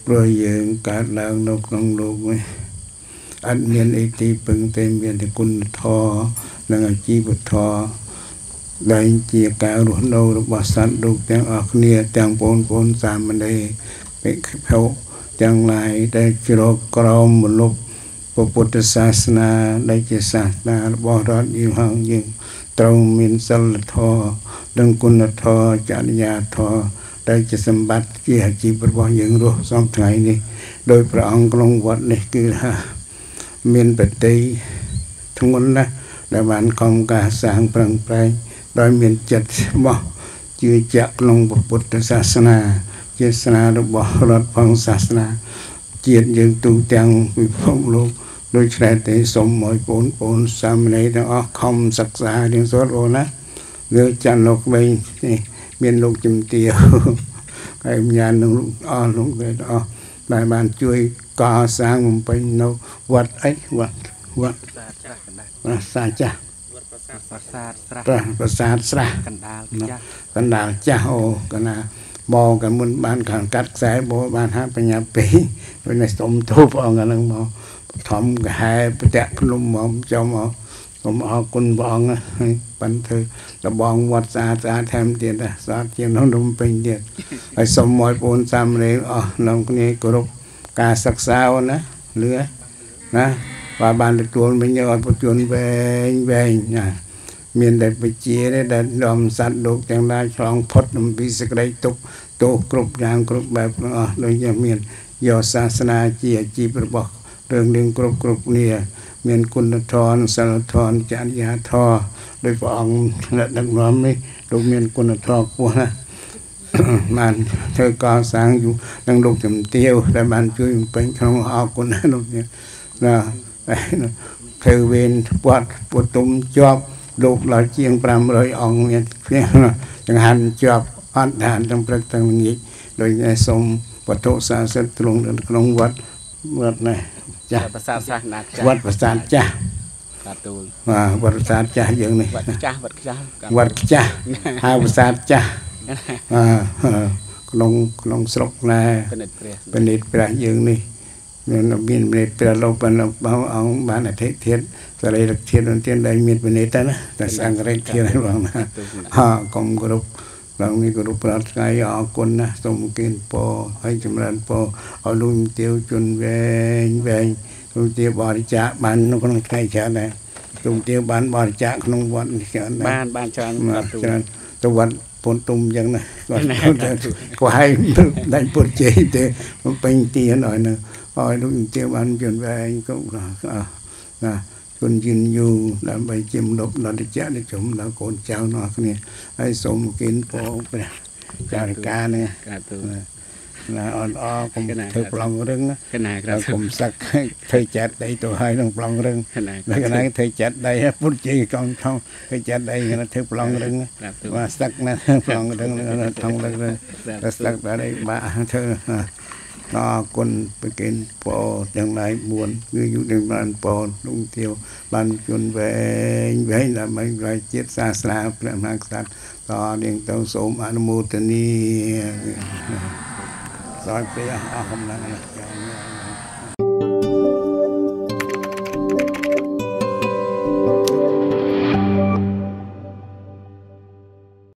rồiយើងកើតឡើងនៅក្នុងលោកនេះអត់មានអីទីពឹងតែមានតែគុណធម៌និងអាជីវធម៌ដែលជាការរស់នៅរបស់សត្វលោកទាំងអស់គ្នាទាំងបងប្អូនសាមណេរបេក្ខភុទាំងឡាយដែលជ្រកក្រោមមនុស្សពុទ្ធសាសនាដែលជាសាសនារបស់រដ្ឋយើងត្រូវមានសិលធម៌និងគុណធម៌ចរិយាធម៌ដែលជាសម្បត្តិជាអាជីពរបស់យើងរស់សំថ្ងៃនេះដោយព្រះអង្គក្នុងវត្តនេះគឺថាមានបតីធ្ងន់ណាស់ដែលបានខំការសាងប្រឹងប្រែងដោយមានចិត្តរបស់ជឿជាក់ក្នុងពុទ្ធសាសនាជាសាសនារបស់រដ្ឋផងសាសនាជាតិយើងទូទាំងពិភពលោកដូច្នេះទេសូមឲ្យបងប្អូនសាមណេរទាំងអស់ខំសិក្សារៀនសូត្រអូនណាលើចាន់លោកវិញមានលោកជំទាវហើយញាណនឹងលោកអស់លោកទេអស់ដែលបានជួយកសាងបំពេញនៅវត្តអីវត្តប្រាសាទចាស់ប្រាសាទស្រះកណ្ដាលចាស់អូកណាបងក៏មុនបានខាងកាត់ខ្សែបងបានហាបញ្ញាពីដោយនេះសុំទូព្រះអង្គហ្នឹងមកធំកហែប្រតិភ្នំមកចំមកសូមអរគុណព្រះអង្គហើយបានធ្វើរបងវត្តស្អាតថែមទៀតស្អាតជាងនោះនំពេញទៀតហើយសូមឲ្យបងសាមណេរអស់ក្នុងគ្នាគោរពការសិក្សាណាលឺណាបានទទួលវិញឲ្យប្រជជនវែងណាមានតែបជាដែលដំសត្វលោកទាំងឡាយឆ្លងផុតអំពីសេចក្តីទុក្ខទោសគ្រប់យ៉ាងគ្រប់បែបទាំងអស់ដូចជាមានយកសាសនាជាអាជីពរបស់រឿងនឹងគ្រប់គ្នាមានគុណធម៌សិលធម៌ចរិយាធម៌ដោយព្រះអង្គដឹកនាំនេះលោកមានគុណធម៌ខ្ពស់ណាស់បានធ្វើកសាងอยู่នឹងលោកជំទាវដែលបានជួយបំពេញក្នុងអរគុណណាលោកនេះណាធ្វើវេនវត្តពុទុមជាប់លោកដល់ជាង500អង្គមានចង្ហាន់ជាប់អត់ឋានទាំងព្រឹកទាំងល្ងាចដោយសូមវត្ថុស័ក្តិសិទ្ធិទ្រង់ក្នុងវត្តនេះចាស់ប្រាសាទសាសនាវត្តប្រាសាទចាស់តាទូលវត្តប្រាសាទចាស់យើងនេះវត្តចាស់ហៅប្រាសាទចាស់ក្នុងស្រុកណាពិនិត្យព្រះយើងនេះមានពិនិត្យព្រះលោកបានអង្គបានអធិធានសរីរធាតុនទានដែលមានពិនិត្យទៅណាតែសង្ឃរិទ្ធធានហ្នឹងណាកុំគ្រប់ឡើងនេះគោរពប្រាថ្នាអរគុណណាស់សូមគិនពរឲ្យចម្រើនពរឲ្យលោកទាវជន់វែងលោកទាវបរិច្ចាគបានក្នុងថ្ងៃច្រើនដែរលោកទាវបានបរិច្ចាគក្នុងវត្តនេះច្រើនបានច្រើនទៅវត្តពុនទុំយ៉ាងណាគាត់ខ្វាយដាច់ពុតជ័យទេពេញទានឲ្យនៅឲ្យលោកទាវបានជន់វែងគ្រប់ណាគុណយឺនយូរដើម្បីជាមណ្ឌបដល់ចក្រជុំដល់កូនចៅនោះគ្នាហើយសូមគិនពរព្រះចារិកានេះណាអនអកុំធ្វើប្លង់រឹងណាកុំសឹកធ្វើចាត់ដៃទៅហើយនឹងប្លង់រឹងដល់កន្លែងធ្វើចាត់ដៃពុតជ័យកងថងធ្វើចាត់ដៃគេធ្វើប្លង់រឹងបាទសឹកណាប្លង់រឹងថងរឹងតែសឹកដល់បាក់ធ្វើអរគុណប្រគិនពរទាំងឡាយ4គឺយុទ្ធបានពរលោកទាវបានជន់វែងដើម្បីប្រជាតិសាសនាព្រះមហាក្សត្រតនាងទៅសូមអនុមោទនាសោយព្រះអស់កំណត់